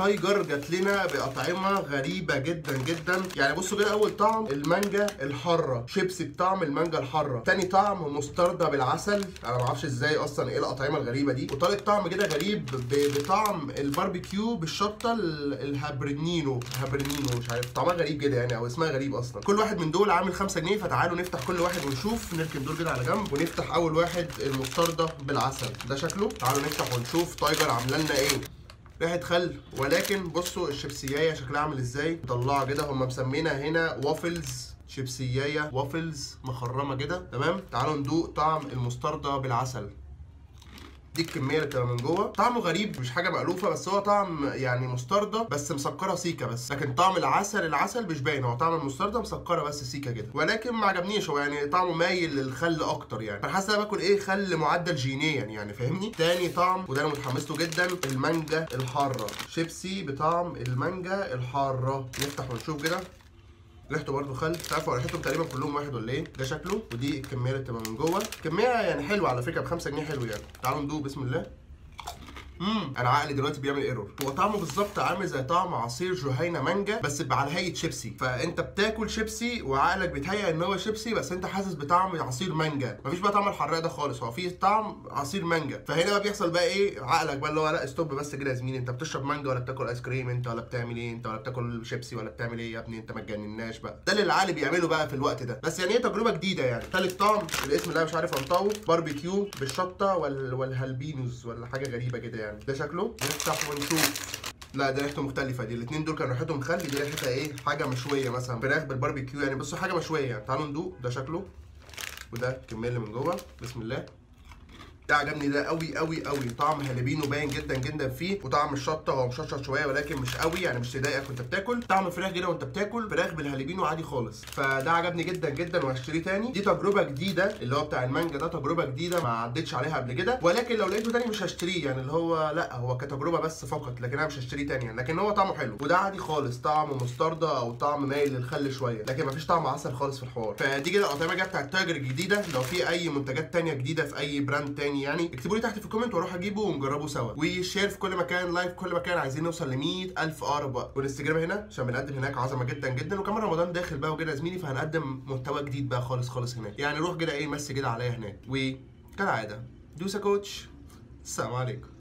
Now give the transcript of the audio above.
تايجر جات لنا باطعمه غريبه جدا جدا. يعني بصوا كده، اول طعم المانجا الحاره، شيبسي بطعم المانجا الحاره. تاني طعم مستردة بالعسل، انا ما اعرفش ازاي اصلا ايه الاطعمه الغريبه دي. وتالت طعم كده غريب بطعم الباربيكيو بالشطه الهابرنينو مش عارف طعمها غريب كده يعني، او اسمها غريب اصلا. كل واحد من دول عامل 5 جنيه، فتعالوا نفتح كل واحد ونشوف. نركن دول كده على جنب ونفتح اول واحد المستردة بالعسل ده شكله. تعالوا نفتح ونشوف تايجر عامله لنا ايه. ريحه خل، ولكن بصوا الشيبسيايه شكلها عامل ازاي، مطلعه كده. هم مسمينها هنا وافلز، شيبسيايه وافلز مخرمه كده، تمام. تعالوا ندوق طعم المستردة بالعسل. دي الكميه اللي بتبقى من جوه. طعمه غريب، مش حاجه مألوفه، بس هو طعم يعني مستردة بس مسكره سيكه بس. لكن طعم العسل مش باين، هو طعم المستردة مسكره بس سيكه كده. ولكن ما عجبنيش، هو يعني طعمه مايل للخل اكتر يعني. انا حاسس انا باكل ايه، خل معدل جينيا يعني، فاهمني. تاني طعم وده انا متحمس له جدا، المانجا الحاره، شيبسي بطعم المانجا الحاره. نفتح ونشوف كده. ريحته برضه خل، تعرفوا ريحتهم تقريبا كلهم واحد ولا ايه؟ ده شكله. ودي الكميه اللي بتبقى من جوه. كميه يعني حلوه على فكره، ب 5 جنيه حلو يعني. تعالوا ندوق بسم الله. انا عقلي دلوقتي بيعمل ايرور. هو طعمه بالظبط عامل زي طعم عصير جهينه مانجا بس على هيئه شيبسي. فانت بتاكل شيبسي وعقلك بيتهيأ ان هو شيبسي، بس انت حاسس بطعم عصير مانجا. مفيش بقى طعم الحراق ده خالص، هو فيه طعم عصير مانجا. فهنا بقى بيحصل بقى ايه، عقلك بقى اللي هو لا ستوب بس كده يا زميلي، انت بتشرب مانجا ولا بتاكل ايس كريم انت، ولا بتعمل ايه انت، ولا بتاكل شيبسي ولا بتعمل ايه يا ابني انت، ما تجنناش بقى. ده اللي العقل بيعمله بقى في الوقت ده. بس يعني ايه، تجربه جديده يعني. ثالث طعم الاسم اللي انا مش عارف انطقه، باربيكيو بالشطه والهالبينوز ولا حاجه غريبه كده يعني. ده شكله. نفتح ونشوف. لا ده ريحته مختلفة، دي الاثنين دول كانوا ريحتهم مخلي، دي ريحتها ايه، حاجة مشوية مثلا، فراخ بالباربيكيو يعني. بصوا حاجة مشوية. تعالوا ندوق. ده شكله، وده الكمية اللي من جوه. بسم الله. ده عجبني ده قوي قوي قوي. طعم هالبينو باين جدا جدا فيه، وطعم الشطه هو مشطشط شويه ولكن مش قوي يعني، مش تضايقك وانت بتاكل. طعم فراخ كده وانت بتاكل فراخ بالهالبينو عادي خالص. فده عجبني جدا جدا وهشتريه تاني. دي تجربه جديده اللي هو بتاع المانجا ده، تجربه جديده ما عدتش عليها قبل كده. ولكن لو لقيته تاني مش هشتريه يعني، اللي هو لا هو كتجربه بس فقط، لكن انا مش هشتريه تاني يعني. لكن هو طعمه حلو. وده عادي خالص، طعمه مستردة او طعم مايل للخل شويه، لكن مفيش طعم عسل خالص في الحوار. فدي كده الاطعمه جايه بتاعت تايجر الجديده. لو في اي منتجات تانيه جديده في اي براند تاني يعني، اكتبوا لي تحت في الكومنت واروح اجيبه ونجربه سوا. وشير في كل مكان، لايك في كل مكان. عايزين نوصل ل 100,000 اقرب وقت. والانستجرام هنا عشان بنقدم هناك عظمه جدا جدا. وكمان رمضان داخل بقى وكده يا زميلي، فهنقدم محتوى جديد بقى خالص خالص هناك يعني. روح كده ايه، مسي كده عليا هناك. وكالعاده دوسا كوتش. السلام عليكم.